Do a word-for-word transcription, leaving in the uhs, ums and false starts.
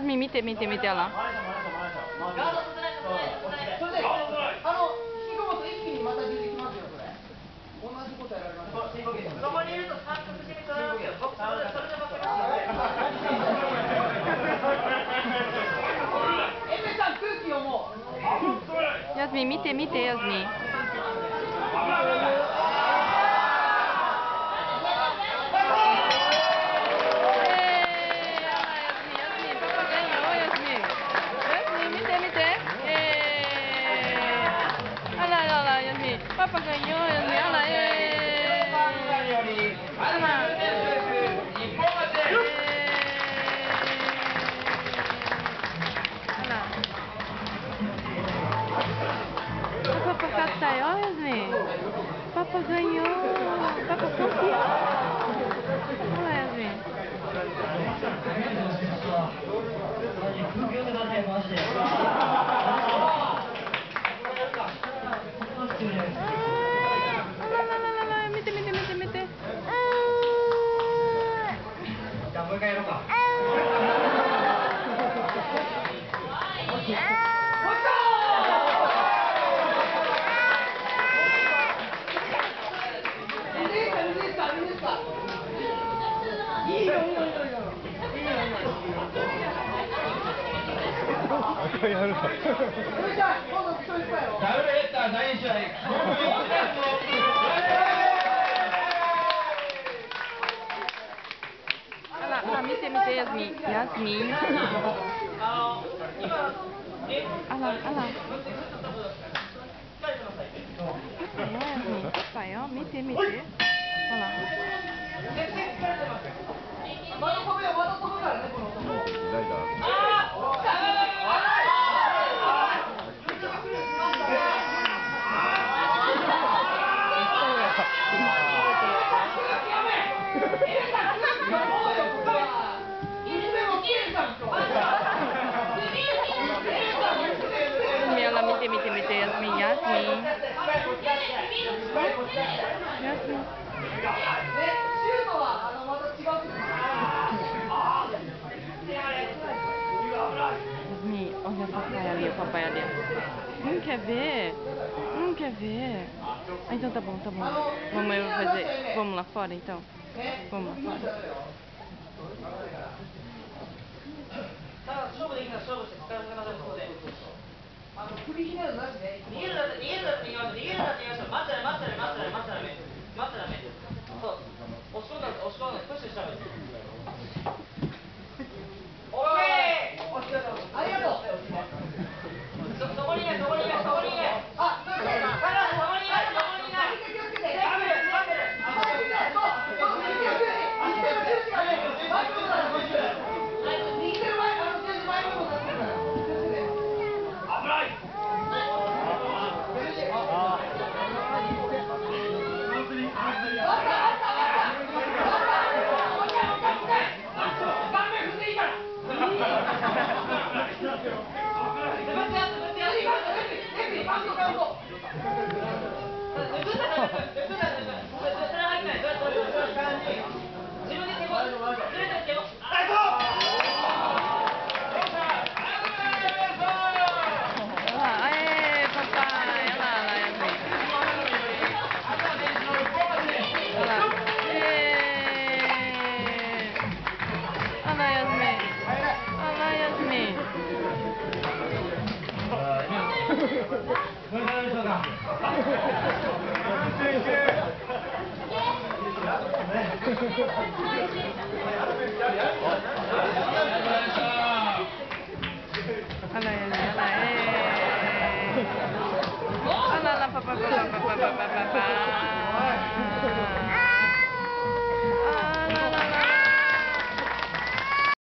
すみ見て見て見てあら。 それで、あの、引き込むと一気にまた出てきますよ、それ。同じことやられます。そこにいると三角締め取られますよ。僕、それで、それで負けますよ。エメさん、空気をもう。 やすみ見て見て、やすみ。パパがいいよ、やすみ。あら、えー。あら。パパ勝ったよ、やすみ。パパがいいよ。パパ勝ったよ。ほら、やすみ。見て見て見て見て。 じゃあもう一回やろうか。 やるか。ダブルヘッダー第二試合。 あら、あら、見て見て、やすみ。やすみ。あら、あら。パパよ、見て見て。ほら。 まだ飛ぶよ、まだ飛ぶからね、この男。 見て見て見て、やすみ、やすみ。やすみ。 シュートは、あの、また違う。 Yasmin, olha papai ali, o papai ali. Não quer ver? Não quer ver? Ah, então tá bom, tá bom. Mamãe vai fazer. Vamos lá fora então? Vamos lá fora. あの振りひねるなしね。 逃げるだって逃げるだって言いました。逃げるだって言いました。待って待って待って待って待って待ってダメ。そう。押し込んだ押し込んだプッシュしたら。オッケー。 ありがとう。 そそこにいないそこにいないそこにいない。 あ、それで。 カラーそこにいないそこにいない。 気をつけて。 ダブルダブル。 そうそう右手右手の十字がね。前の方だよ。右手の前あの十字前の方だってから。危ない。 Thank you.